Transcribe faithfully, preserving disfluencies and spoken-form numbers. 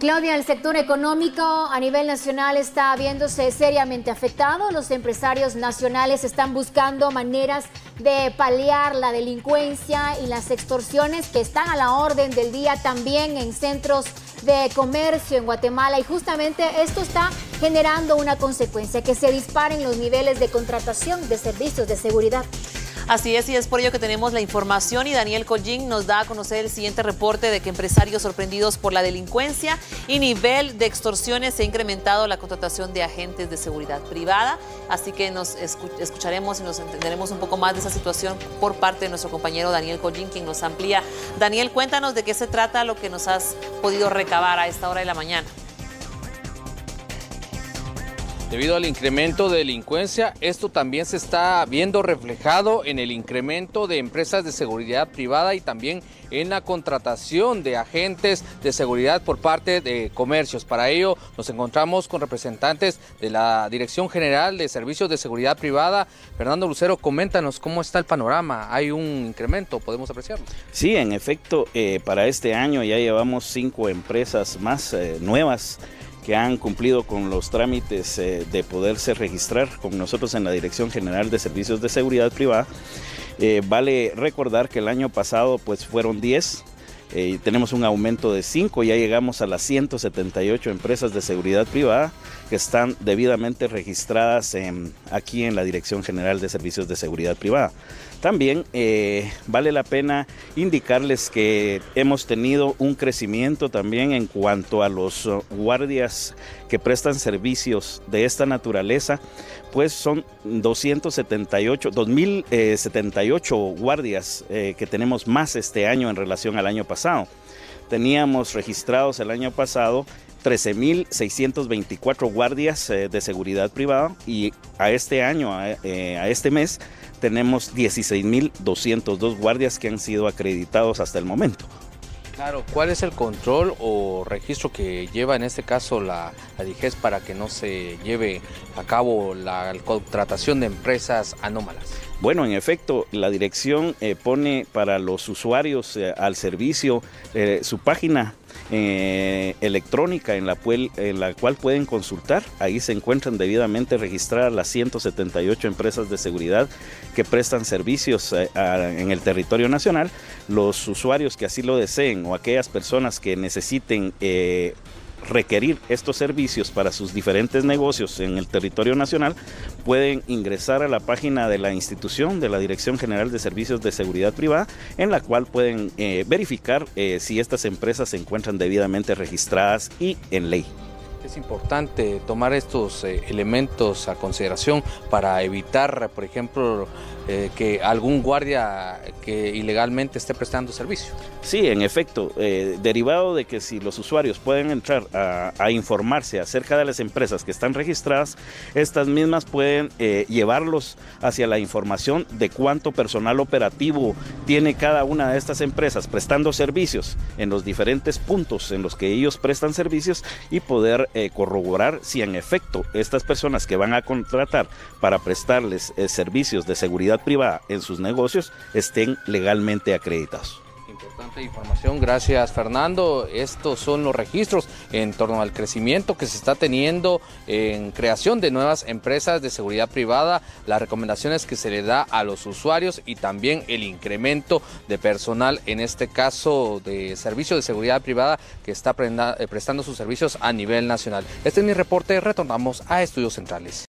Claudia, el sector económico a nivel nacional está viéndose seriamente afectado. Los empresarios nacionales están buscando maneras de paliar la delincuencia y las extorsiones que están a la orden del día también en centros de comercio en Guatemala, y justamente esto está generando una consecuencia, que se disparen los niveles de contratación de servicios de seguridad. Así es, y es por ello que tenemos la información, y Daniel Collín nos da a conocer el siguiente reporte de que empresarios sorprendidos por la delincuencia y nivel de extorsiones se ha incrementado la contratación de agentes de seguridad privada. Así que nos escucharemos y nos entenderemos un poco más de esa situación por parte de nuestro compañero Daniel Collín, quien nos amplía. Daniel, cuéntanos de qué se trata lo que nos has podido recabar a esta hora de la mañana. Debido al incremento de delincuencia, esto también se está viendo reflejado en el incremento de empresas de seguridad privada y también en la contratación de agentes de seguridad por parte de comercios. Para ello nos encontramos con representantes de la Dirección General de Servicios de Seguridad Privada. Fernando Lucero, coméntanos cómo está el panorama. ¿Hay un incremento? ¿Podemos apreciarlo? Sí, en efecto, eh, para este año ya llevamos cinco empresas más eh, nuevas que han cumplido con los trámites eh, de poderse registrar con nosotros en la Dirección General de Servicios de Seguridad Privada. Eh, vale recordar que el año pasado pues fueron diez, eh, tenemos un aumento de cinco, ya llegamos a las ciento setenta y ocho empresas de seguridad privada que están debidamente registradas en, aquí en la Dirección General de Servicios de Seguridad Privada. También eh, vale la pena indicarles que hemos tenido un crecimiento también en cuanto a los uh, guardias que prestan servicios de esta naturaleza, pues son doscientos setenta y ocho, dos mil setenta y ocho guardias eh, que tenemos más este año en relación al año pasado. Teníamos registrados el año pasado trece mil seiscientos veinticuatro guardias eh, de seguridad privada, y a este año, a, eh, a este mes, tenemos dieciséis mil doscientos dos guardias que han sido acreditados hasta el momento. Claro, ¿cuál es el control o registro que lleva en este caso la, la D I G E S para que no se lleve a cabo la contratación de empresas anómalas? Bueno, en efecto, la dirección eh, pone para los usuarios eh, al servicio eh, su página eh, electrónica en la, cual, en la cual pueden consultar. Ahí se encuentran debidamente registradas las ciento setenta y ocho empresas de seguridad que prestan servicios eh, a, en el territorio nacional. Los usuarios que así lo deseen o aquellas personas que necesiten eh, requerir estos servicios para sus diferentes negocios en el territorio nacional pueden ingresar a la página de la institución de la Dirección General de Servicios de Seguridad Privada, en la cual pueden eh, verificar eh, si estas empresas se encuentran debidamente registradas y en ley. Es importante tomar estos eh, elementos a consideración para evitar, por ejemplo, eh, que algún guardia que ilegalmente esté prestando servicio. Sí, en efecto, eh, derivado de que si los usuarios pueden entrar a, a informarse acerca de las empresas que están registradas, estas mismas pueden eh, llevarlos hacia la información de cuánto personal operativo tiene cada una de estas empresas prestando servicios en los diferentes puntos en los que ellos prestan servicios, y poder eh, corroborar si en efecto estas personas que van a contratar para prestarles eh, servicios de seguridad privada en sus negocios estén legalmente acreditados. Importante información, gracias Fernando. Estos son los registros en torno al crecimiento que se está teniendo en creación de nuevas empresas de seguridad privada, las recomendaciones que se le da a los usuarios y también el incremento de personal, en este caso de servicio de seguridad privada, que está prestando sus servicios a nivel nacional. Este es mi reporte, retornamos a Estudios Centrales.